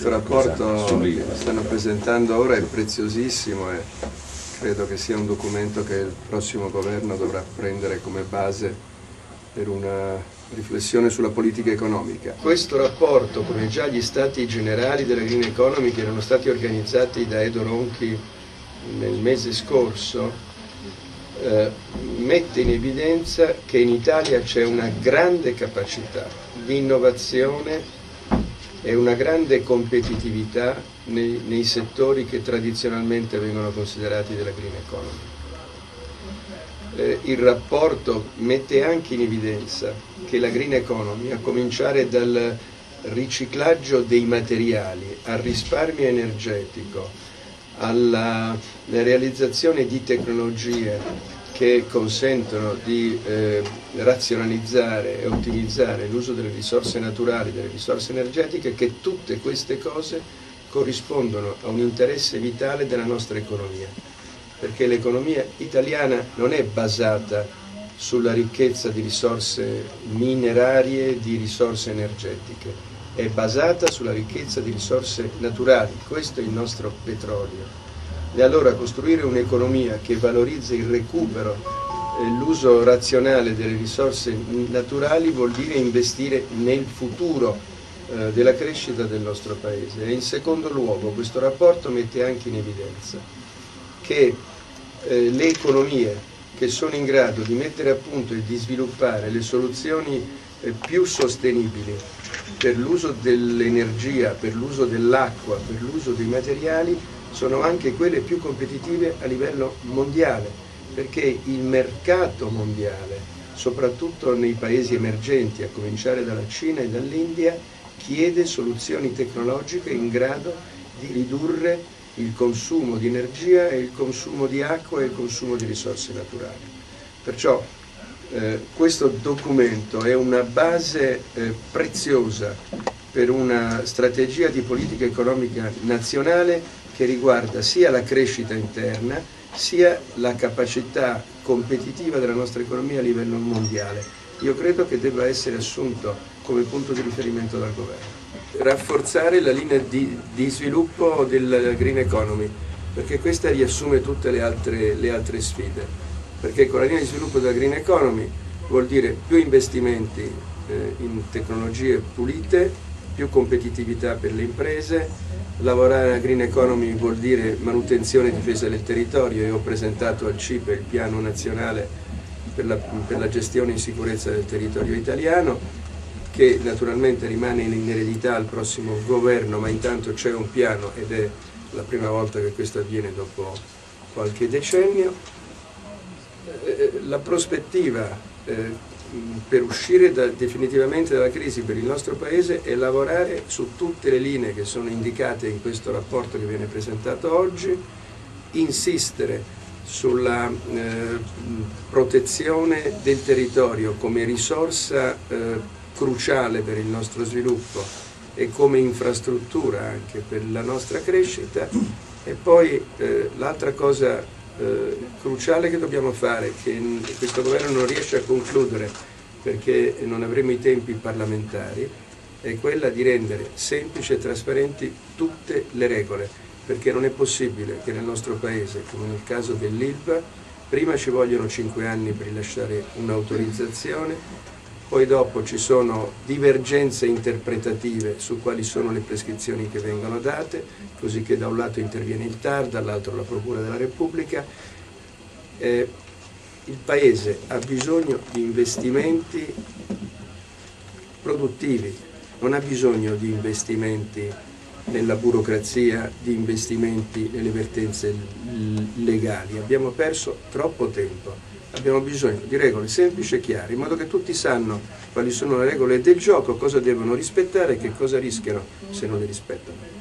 Questo rapporto che stanno presentando ora è preziosissimo e credo che sia un documento che il prossimo governo dovrà prendere come base per una riflessione sulla politica economica. Questo rapporto, come già gli stati generali della Green Economy che erano stati organizzati da Edo Ronchi nel mese scorso, mette in evidenza che in Italia c'è una grande capacità di innovazione e una grande competitività nei settori che tradizionalmente vengono considerati della Green Economy. Il rapporto mette anche in evidenza che la Green Economy, a cominciare dal riciclaggio dei materiali, al risparmio energetico, alla realizzazione di tecnologie che consentono di razionalizzare e ottimizzare l'uso delle risorse naturali, delle risorse energetiche, che tutte queste cose corrispondono a un interesse vitale della nostra economia, perché l'economia italiana non è basata sulla ricchezza di risorse minerarie, di risorse energetiche, è basata sulla ricchezza di risorse naturali. Questo è il nostro petrolio. E allora costruire un'economia che valorizza il recupero e l'uso razionale delle risorse naturali vuol dire investire nel futuro della crescita del nostro Paese. E in secondo luogo questo rapporto mette anche in evidenza che le economie che sono in grado di mettere a punto e di sviluppare le soluzioni più sostenibili per l'uso dell'energia, per l'uso dell'acqua, per l'uso dei materiali, sono anche quelle più competitive a livello mondiale, perché il mercato mondiale, soprattutto nei paesi emergenti, a cominciare dalla Cina e dall'India, chiede soluzioni tecnologiche in grado di ridurre il consumo di energia e il consumo di acqua e il consumo di risorse naturali. Perciò questo documento è una base preziosa per una strategia di politica economica nazionale che riguarda sia la crescita interna sia la capacità competitiva della nostra economia a livello mondiale. Io credo che debba essere assunto come punto di riferimento dal governo. Rafforzare la linea di sviluppo della Green Economy, perché questa riassume tutte le altre sfide, perché con la linea di sviluppo della Green Economy vuol dire più investimenti in tecnologie pulite, più competitività per le imprese. Lavorare alla Green Economy vuol dire manutenzione e difesa del territorio. Io ho presentato al CIPE il piano nazionale per la gestione in sicurezza del territorio italiano, che naturalmente rimane in eredità al prossimo governo, ma intanto c'è un piano ed è la prima volta che questo avviene dopo qualche decennio. La prospettiva per uscire definitivamente dalla crisi per il nostro Paese è lavorare su tutte le linee che sono indicate in questo rapporto che viene presentato oggi, insistere sulla protezione del territorio come risorsa cruciale per il nostro sviluppo e come infrastruttura anche per la nostra crescita. E poi l'altra cosa cruciale che dobbiamo fare, che questo governo non riesce a concludere perché non avremo i tempi parlamentari, è quella di rendere semplici e trasparenti tutte le regole, perché non è possibile che nel nostro Paese, come nel caso dell'Ilva, prima ci vogliono 5 anni per rilasciare un'autorizzazione, poi dopo ci sono divergenze interpretative su quali sono le prescrizioni che vengono date, così che da un lato interviene il TAR, dall'altro la Procura della Repubblica. Il Paese ha bisogno di investimenti produttivi, non ha bisogno di investimenti nella burocrazia, di investimenti nelle vertenze legali. Abbiamo perso troppo tempo. Abbiamo bisogno di regole semplici e chiare, in modo che tutti sanno quali sono le regole del gioco, cosa devono rispettare e che cosa rischiano se non le rispettano.